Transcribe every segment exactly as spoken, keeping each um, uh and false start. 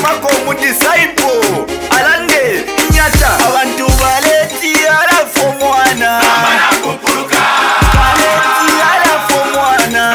mako mudisaipo alande nyata abantu baleti alafo mwana baleti alafo mwana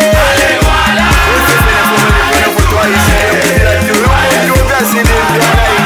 Yes,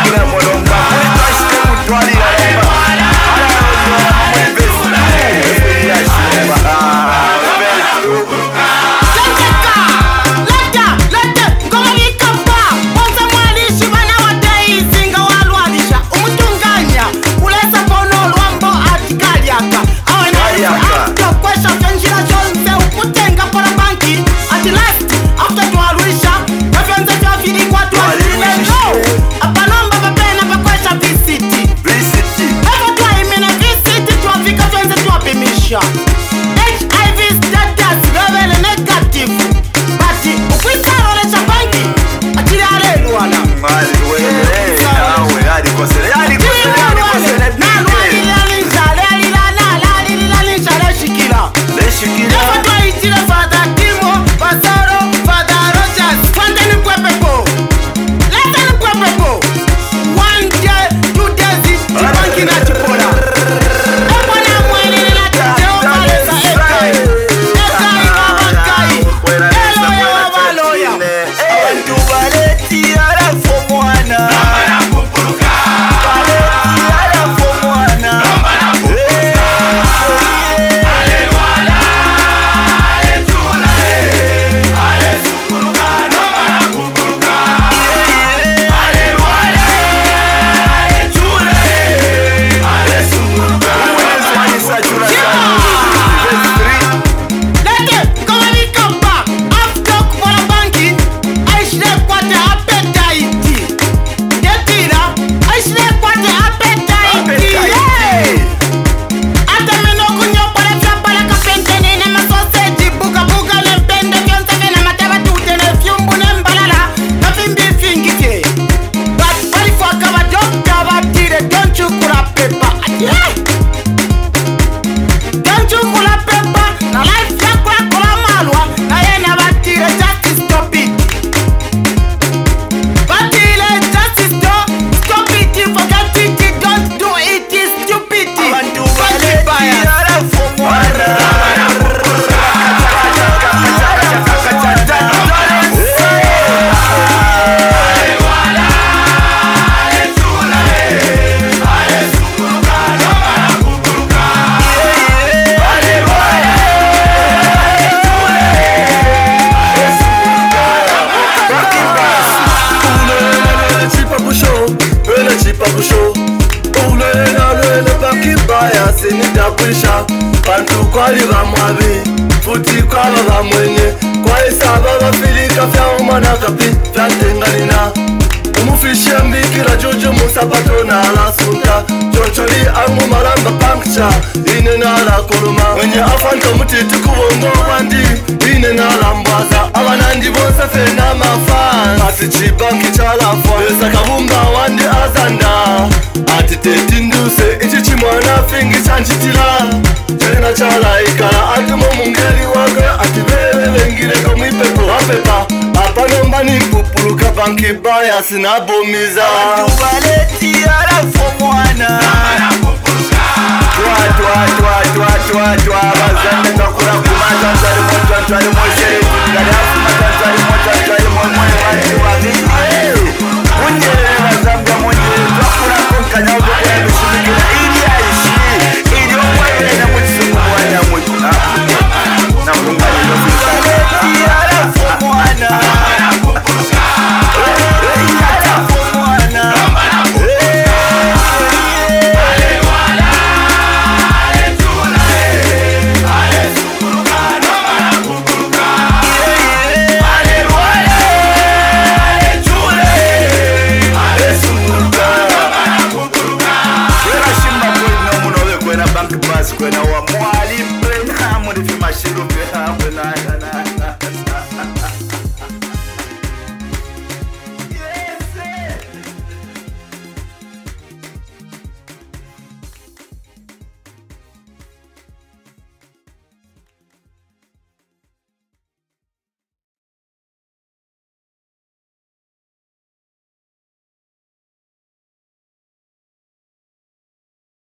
mufisha bantu kwali bamwabi futi kwaba bamwenye kwaisaba bafilika vyaumana kapi vyatenganina umufishe mbikira jojo musapato na alasunta chocholi angu maramba pankcha ine na ala koluma wenye afanta mutiti kubongo wandi ine na ala mbwaza abanandi bonsa fena mafan ati chibanki chalafwa besa kabumba wandi azanda ati tetinduse ichi chimwana fingi chanchitila jena chala ikala ati momungeli wake ati bebe bengire komipeko wapepa apanombani kupuluka banki baya sinabomiza Abantu baleti arafo mwana Twa twa twa twa twa twa bazande ngakura kumata ntari moto ntari moshe Ngari afuma ntari moto ntari mwe mwe